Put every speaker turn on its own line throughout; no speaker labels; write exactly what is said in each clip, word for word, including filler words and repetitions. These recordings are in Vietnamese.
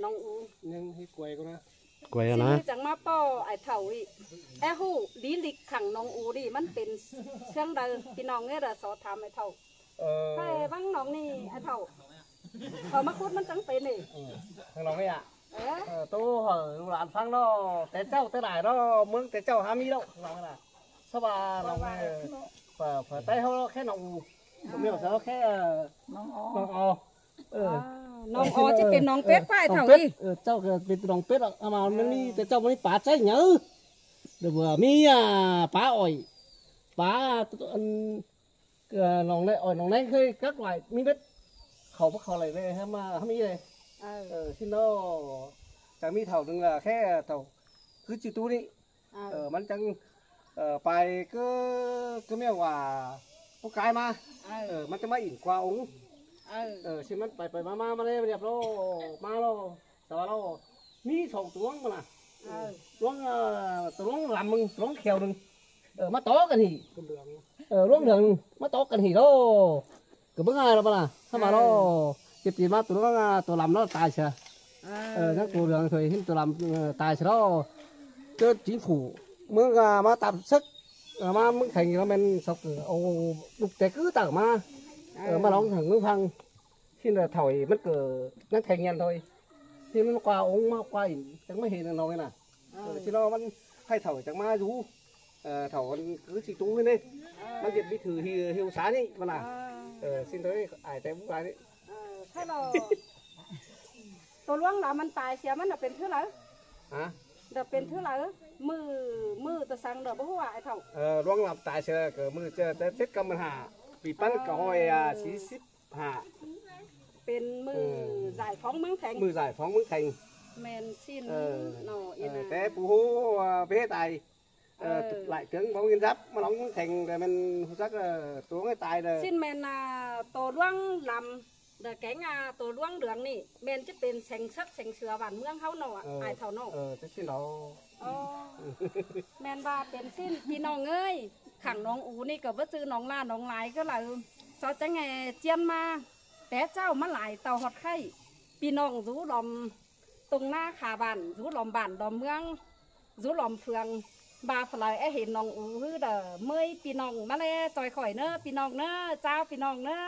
น้องอู
ยังให้กวยก็นะ
กวยนะ
จังมาป้อไอเถ่าอีแอหูลีลิกขังน้องอูดิมันเป็นเชื่องเดิมพี่น้องเนี่ยเราสอทำไอเถ่าใช่บ้างน้องนี่ไอเถ่าพอมาคุดมันจังเป็นนี่
ทางเราไม่อ่ะตู้เหรอหลานฟังเนาะแต่เจ้าแต่ไหนเนาะมึงแต่เจ้าหามีđâuเราไม่ละสบายเราไม่เปิดเปิดtayเขาแค่น้องอูผมไม่เอาแค่น้องอน้องอเออ
น้องอจะเป็นน้องเป็ดไฟเถ่าดิ
เจ้าเป็นน้องเป็ดอ่ะมามันนี่แต่เจ้าไม่ป่าใจเนื้อเดี๋ยวมีอ่ะป่าอ่อยป่าอันน้องnàyอ่อยน้องnàyเคยcác loạiมีเบ็ดเขาพวกเขาอะไรเลยฮะมาทำมีเลยเออที่น้อจะมีเถ่าหนึ่งlàแค่เถ่าคือจิตูนี่เออมันจังเออไปก็ก็ไม่ว่าพวกกายมาเออมันจะมาอิ่มกว่าองค์เออที่มันไปไปมามามาเลยเรียบร้อยมาแล้วแต่ว่าเรามีสองตัวมันน่ะตัวตัวลำมึงตัวเขียวหนึ่งเออมาโต๊ะกันหีเออร่วงเหลืองมาโต๊ะกันหีแล้วก็เพิ่งไงเราปะล่ะถ้ามาเราเจ็บจีมาตัวตัวลำเราตายเชียวเออทั้งตัวเหลืองเคยเห็นตัวลำตายเชียวเจอchính phủเมื่อมาตัดsứcมามึงthành nó men sọc ô đục té cứ tở mà mà nó thằngมึงพังที่เราถอยมันเกิดนั่นแทงยันthôiที่มันquaองมาquaจังไม่เห็นเราเลยน่ะที่เรามันให้ถอยจังมาดูถอยcứ chỉ tú lên đâyมันจะbị thử hiu sáng đi mà nào xin tới ai tới bút lại đi
ถ้าเราตัวล่วงเรามันตายเสียมันเป็นเท่าไหร่เดี๋ยวเป็นเท่าไหร่มือมือตัวสังเดี๋ยวบ่ฮู้ว่าไอ้เฒ่า
เออล่วงหลับตายเสียก็มือเจอแต่เจ็ดกำมันหาปีปั้นก็ห้อยอ่ะสี่สิบห้า
เป็นมือgiải phóngเมืองแข่ง
มือgiải phóngเมืองแข่ง
แมนซินเนาะอีน่ะ
แต่ผู้ฮู้เบ้ตายเออหลายถึงบ่กินรับมาลองเมืองแข่งแต่มันซักตัวให้ตายเลย
ซินแมนน่ะตัวล่วงลำเดี๋ยวแกงอ่ะตัวล่วงเหลืองนี่แมนจะเป็นแสงซับแสงเสือหวานเมืองเขาเนาะไอเท่าเนาะ
เออจะสิ้นเรา
แมนว่าเป็นสิ้นพี่น้องเอ้ยขังน้องอูนี่ก็ว่าซื้อน้องลาน้องลายก็เลยซอจังไงเจียนมาแต่เจ้ามาหลายเตาหอดไข่พี่น้องรู้ลมตรงหน้าขาบ้านรู้ลมบ้านลมเมืองรู้ลมเฟืองบาฝรั่งไอเห็นน้องอูฮือเด้อเมื่อยพี่น้องมาเลยจอยข่อยเนอะพี่น้องเนอะเจ้าพี่น้องเนอะ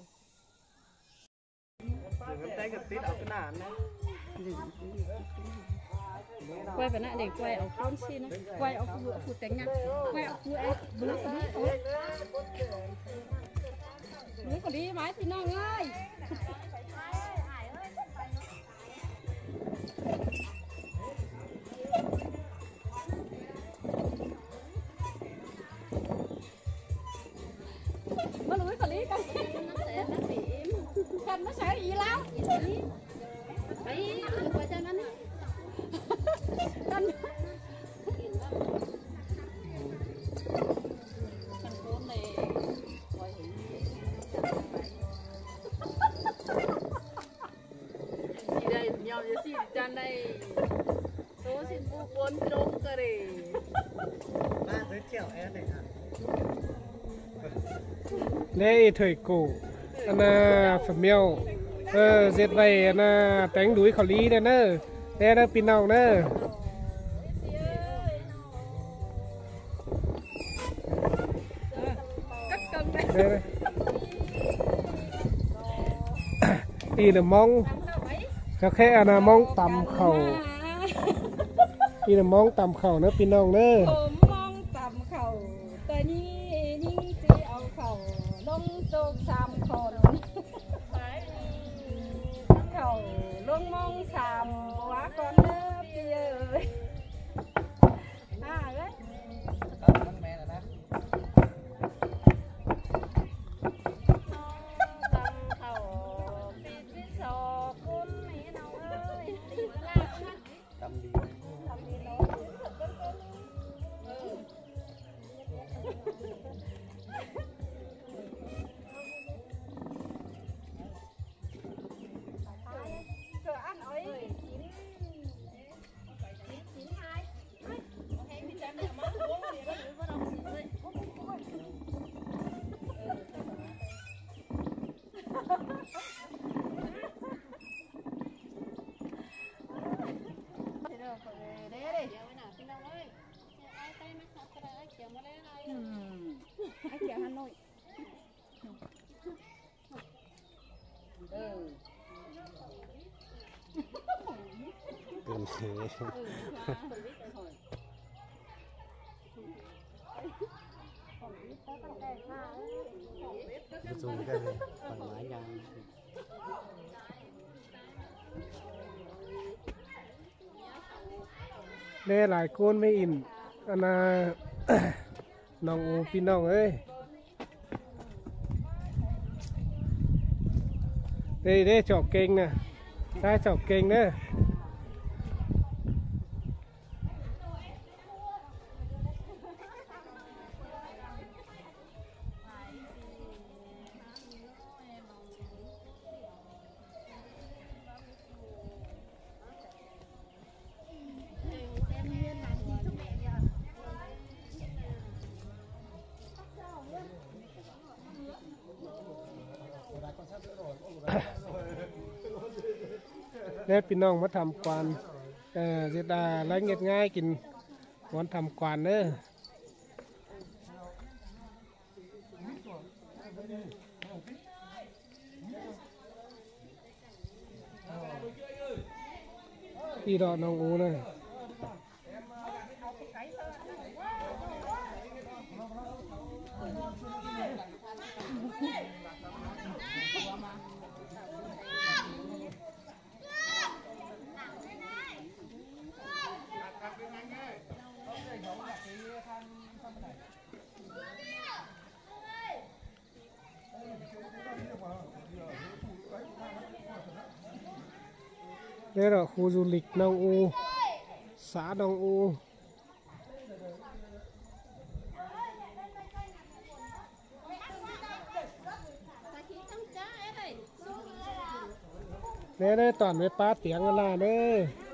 quay phải nãy để quay ở con xin quay ở phụ phụ tính nha quay ở phụ em bứ bứ bứ còn đi máy thì nó ơi nó lưới còn đi con cần nó sẽ gì lắm đấy quay cho nóกันchị đây nhau với chị chân đây số xin bu cuốn trống cơ đi
ba tới chèo em này hả
đây thời cổ anh phẩm miêu ờ dệt vậy anh đánh đuổi khẩu lý đây nè đây là pin nào nè đi là mong các khe là mong tầm khẩu đi là mong tầm khẩu nó pin nào nè
mong tầm khẩu tơi ni ni chỉ ao khẩu lông trộn sam khẩu khẩu lông mong sam quá con nữa bây giờ à đấy ไอ้เขียวฮันหน่อยเออ
เป็นเฮ้สูงกันเลยปัญหายัง
แม่หลายคนไม่อินอันน่ะ น้องอูพี่น้องเอ้ยเด้เด้จอบเก่งนะได้จอบเก่งเด้อแล้วพี่น้องมาทำกวานเออเสียดายแล้วเงียบง่ายกินวันทำกวานเด้อพี่ดอกน้องอูเลยนี่เราครูจูลิกน้องอูสาน้องอูเนี่ยได้ตอนไปป้าเตียงกันละเด้อ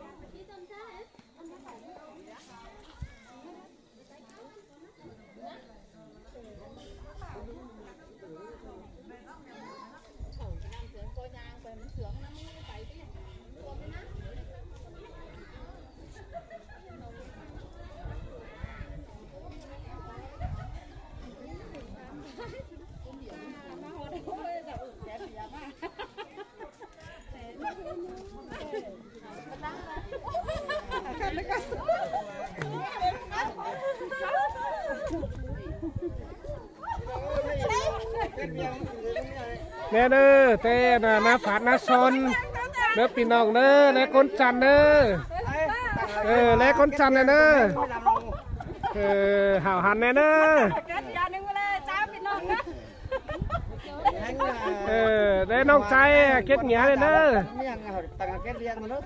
แน่เด้อเต้น่ะนาฝาดนาซนเด้อพี่น้องเด้อและคนจันเด้อเออและคนจันเด้อเออห่าวหันแน่เด้อเออได้น้องใจเก็ดเหงียเลยเด้อ
ต่างกันเรียนมาเนอะ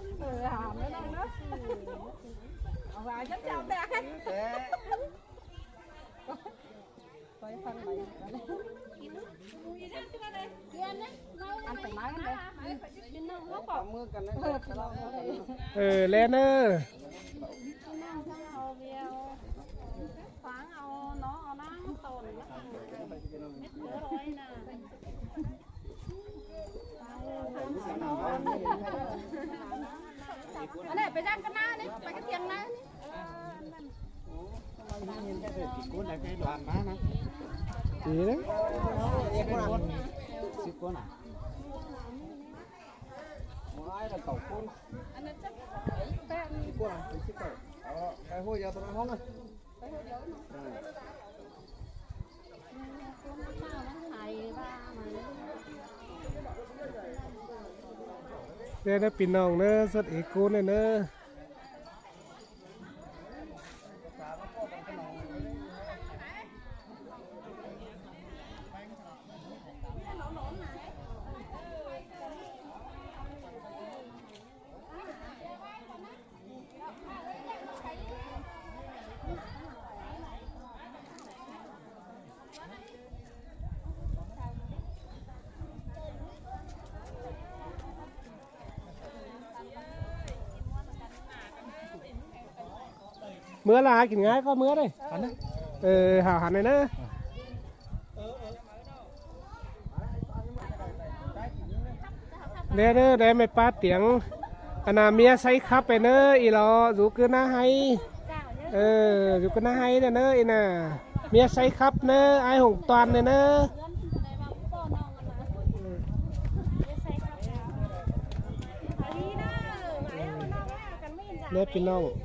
เอาไว้ฉันจะเอาแต่แค่ไปฟังไหนอันแต่ไม้กันเลย
เออเล่นเนอ
ฟังเอาน้องเอาน้ำต้นแล้วกันเม็ดเยอะร้อยนะอันนี้ไปย่างกันหน้านี่ไปกันเทียงหน้านี่
ดีนะ
สิบคนอ่ะไม้เราตกคน
อันนั้นจะแป้ง
สิบคนอ่ะสิบคนเอาไปหัวยาวตรงห้องเลย
ไปหัวเดียวเนาะ
เด้อพี่น้องเนอะสดเอกกูเนอะเนอะเมื่อลากินง่ายก็เมื่อเลยเออหาหันเลยนะเด้อเด้อได้ไม่ป้าเตียงอนาเมียใส่คับไปเนอะอีหลอสูคือหน้าให้เเอออยู่กันให้เนอะเนอะไอ้น่ะเมียใส่ครับเนอะไอ้หงตอนเนอะเนอะเนอะพี่น้อง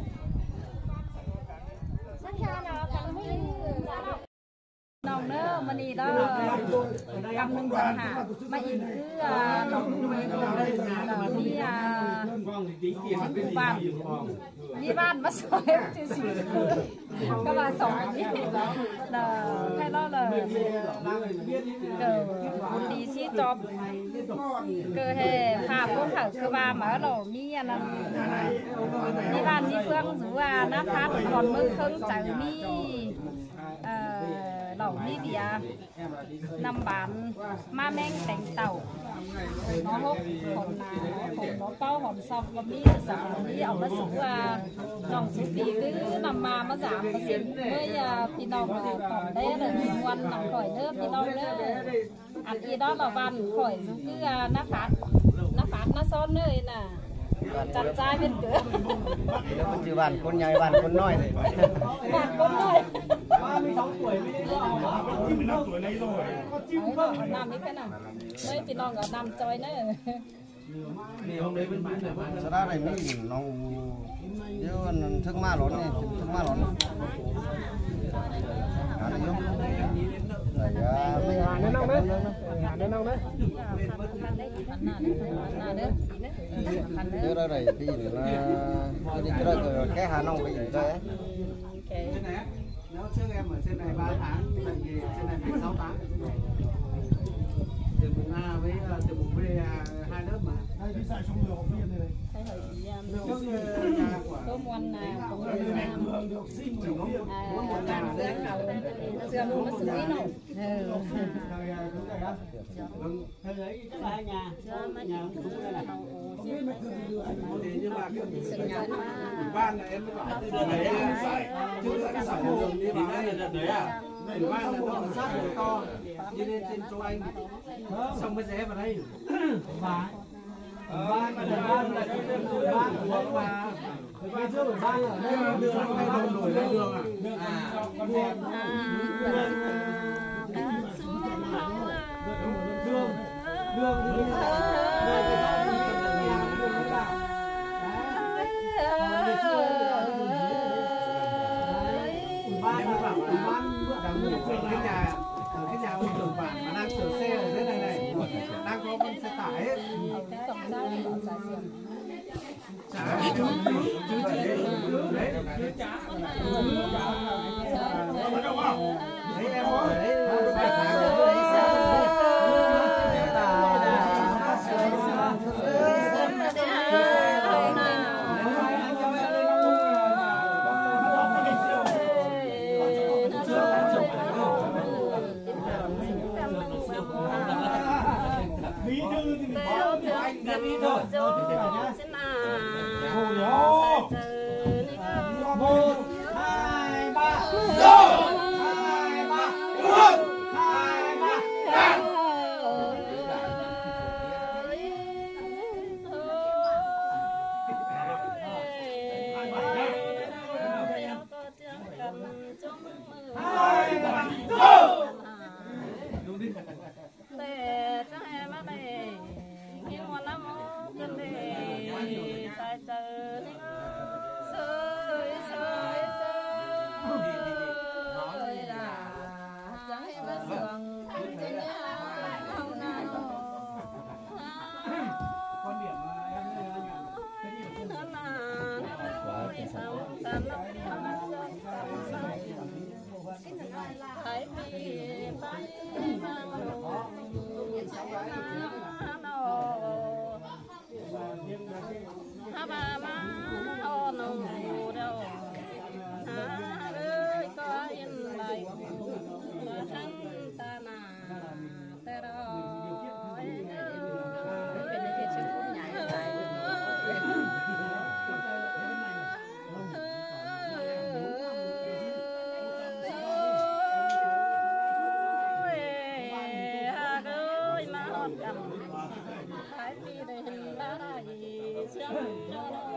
น้องเนอมันนี่ก็กำนึงจังหามาอินคือน้องนี่อ่ะบ้านมีบ้านมาสวยจริงๆก็มาสองนี่เนอใครเล่าเลยเกิดคนดีชี้จอบเกิดเหตุภาพคนเขาคือว่าหมาเรามีอันนั้นมีบ้านมีเฟืองสูว่านะพัดก่อนมือเครื่องใจมีเอ่อเหล่านี้เดียนำบานมาแมงแต่งเต่าน้องฮกหอมนาผมน้องเป้าหอมซอกก็มีสาวนี้เอามาสูว่าน้องสุปีคือนำมามาสามเปอร์เซ็นต์เมื่อพี่น้องตอบได้เลยวันน้องข่อยเด้อพี่น้องเด้ออันอีดอเราบ้านข่อยสุคือน้าฟัดน้าฟัดน้าซ้อนเลยน่ะจัดใจเป็นเกิด
เดี๋ยวปัจจุบันคนใหญ่บ้านคนน้อยเลย
บ้านคนน้อย
มีสองถ้วยไม่ได้เอาจิ้มน้ำถ้วยในถ้วยก็จิ้ม
เอาน้ำนี่แค่น่ะเมื่อพี่น้องก็น้ำจอยเนอะ
สระไรไม่น้องเดี๋ยวนั้นทึกมาหลอนนี่ทึกมาหลอนหาได้ยุ่งอย่าไม่
หาแน่น้องเด้อหาแน่น้องเด้อ
เดี๋ยวอะไรพี่หรือนะcái đi cái đó rồi cái hà nông cái gì đây ấy
trên này nếu trước em ở trên này ba tháng tại vì trên này phải sáu tháng từ vùng A với từ vùng B hai lớp mà đây xài xong rồi học viên này trước nhà của
có món nào cũng là làm dưỡng cầu dưỡng nó xử lý nổ
vâng thế đấy cái là nhà nhà cũng là nhưng mà ủy ban là em mới bảo từ đợt đấy chứ cái xã hội đi bảo là đợt đấy à ủy ban là nó sát rồi to đi lên trên châu Anh xong mới rẽ vào đây và ủy ban mà ủy ban là cái ủy ban của mà ủy ban trước ủy ban ở đây là đường hay đường nổi lên đường à con đèn đường đường thì cái nhà ở cái nhà ông trưởng bản mà đang sửa xe ở thế này này đang có con xe tải ấy chả chứ chỉ đấy đấy em hỏi đấy
Hãy subscribe cho kênh Ghiền Mì Gõ để không bỏ lỡ những video hấp dẫn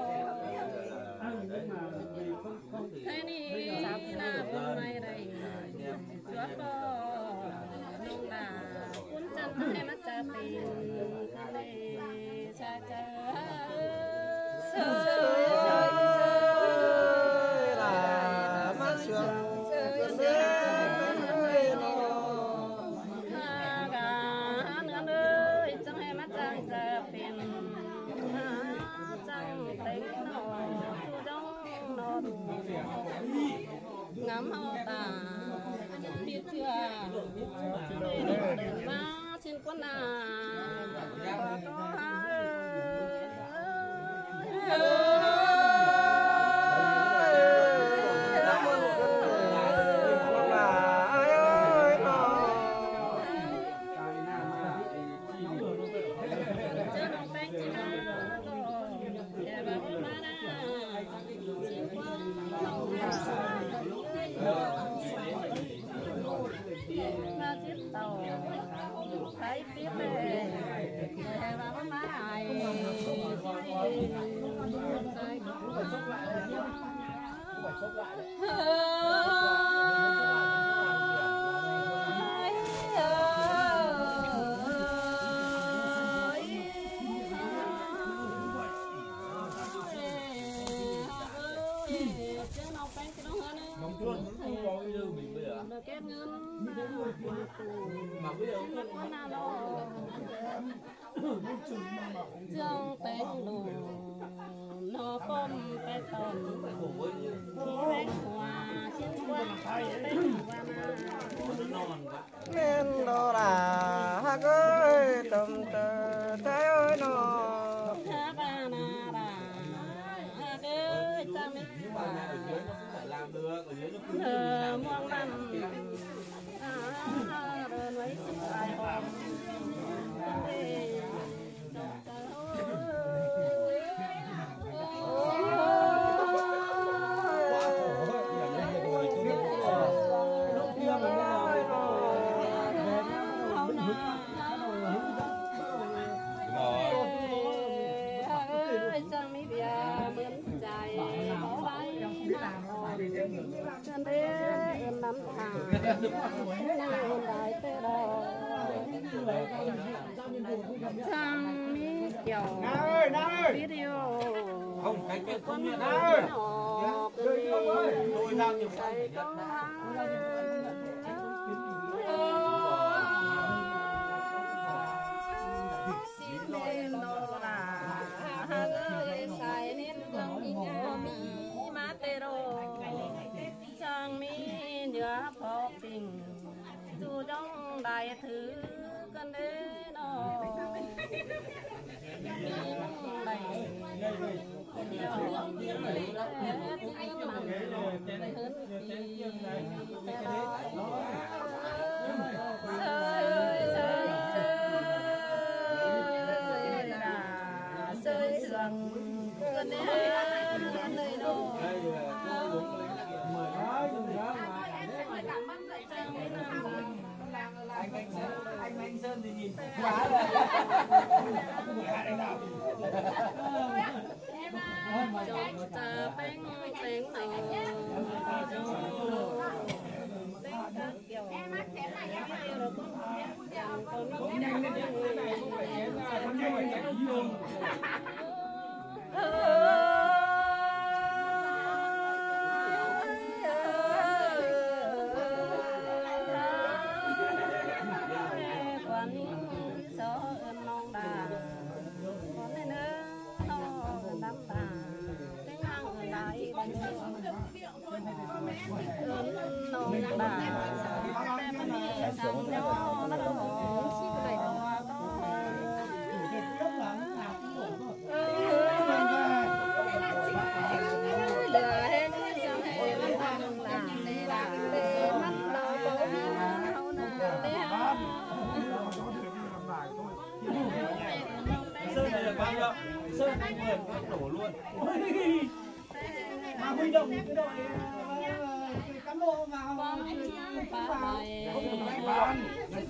ก็น้องดาคุณจันให้มาจะเป็นทะเลชาเจอเสือเสือเสือเสือลามาเสือเสือเสือฮากาเนื้อเลยจังให้มาจังจะเป็นจังเต็งนอจูจ้องนอดูงามเอาตาbiết chưa đừng má trên quân à mà chiếc tàu thấy biết về về và bóng mái được kết ngân mà bây giờ không nào lo dòng tên đồ nó không phải tồn khi bánh hoa trên quân bánh hoa
men đó là hát ơi tầm tờ trái ơi nó
ha ba na ra ha ơi ta biết
làm được ở dưới nó cứ
thờ muôn năm à rồi mấy ai hòm chân đế nắm thẳng nàng đại tê đỏ thằng mi kiểu video
không cái cái
con
không
ơi
tôi đang nhiều
say câu xin lên nó là ơi sai nên trong ý nhà mi má tê đỏ chẳng mi nhớ phó tình dù trong đại thứ cần đến nó đầy nhiều tiếng lấy tiếng lòng hơn thì thế đó sơi sơi sơi là sơi sườn cần đến nơi đó
anh anh sơn anh anh sơn thì nhìn quá rồi
cho ta bánh bánh nào em mắt thế này em video rồi con con nông bà em đi sang nhau nó đâu xí này đâu là hết hết mình đang làm để làm để mắt đâu có hao nào để
sơn này là bao nhiêu sơn anh mười con đổ luôn mà huy động cái đội cán bộ vào
con anh ba bài
không được đánh bàn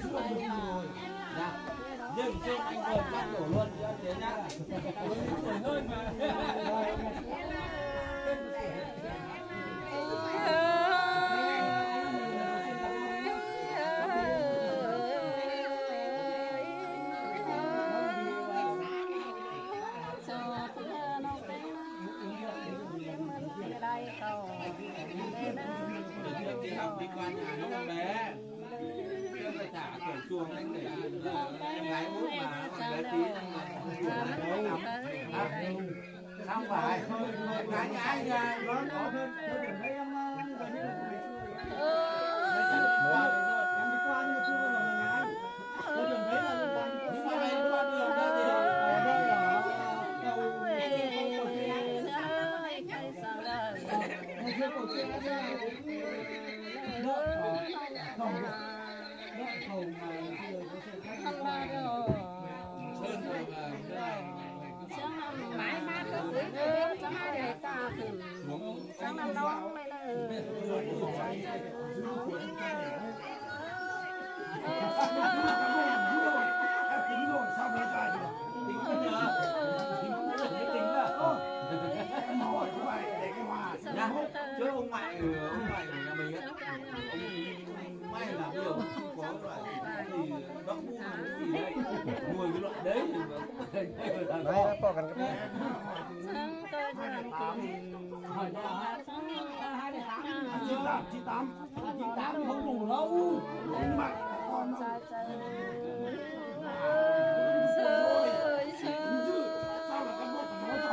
nhưng sơn anh mười con đổ luôn cho thế nhá hơi mà chuồng anh để em gái mút mà còn bé tí không phải em gái nhà anh ra nó có hơn
mãi mãi cứ gửi về cho hai để ta thử sáng năm nóng này là
chứ ông ngoại ông ngoại của nhà mình á ông may là bây giờ không có loại gì bác mua gì đây nuôi cái loại đấy thì
đấy nó có cần cái
chín tám chín tám chín tám không đủ đâu mà còn sao là cán bộ phải nói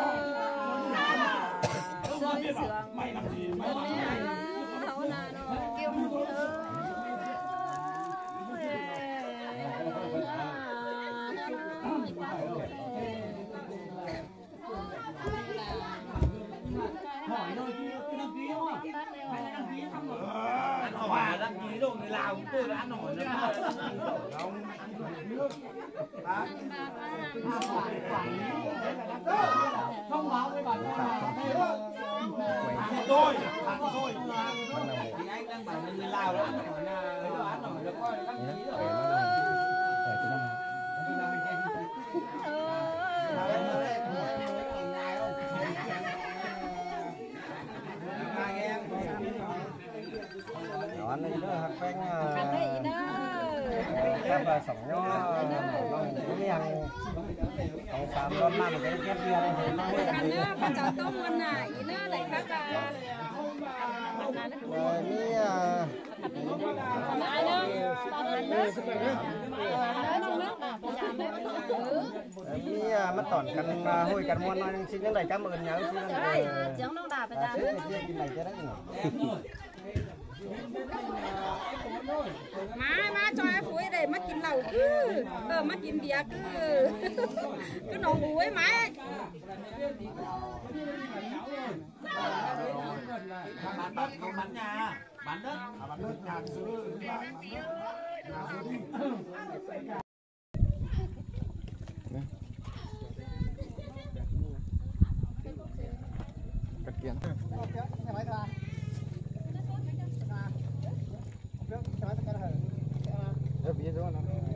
cho chứ mày làm gì mày làm hỏi đâu chứ cái đăng ký không à? Mày đã đăng ký không rồi?
ăn hỏi đăng ký rồi người Lào chúng tôi đã ăn hỏi rồi không
không báo với bạn
tôi
tôi
thì anh đang bảo người Lào đó ăn hỏi là nó ăn hỏi nó coi đăng ký rồi
anh ấy đó hạt phanh
ăn đấy đó
em là sổng nho nó mới hàng hàng xàm con năm cái kép kia đây thì nó mới
ăn nữa bà cháu tôm ăn này nữa lại khác là
rồi mới
ai nữa tao ăn nữa
mới mất tỏn cần hồi cần muôn nói xin những lời cảm ơn nhớ xin
chẳng đâu đạp phải đạp
cái gì này cái đấy
má má cho ai phối để máกินเหล้าcứ ờ máกิน bia cứ cứ nấu bù ấy má
bán đất không bán nhà bán đất bán đất nhà
cắt kiếng Rất biết rồi nó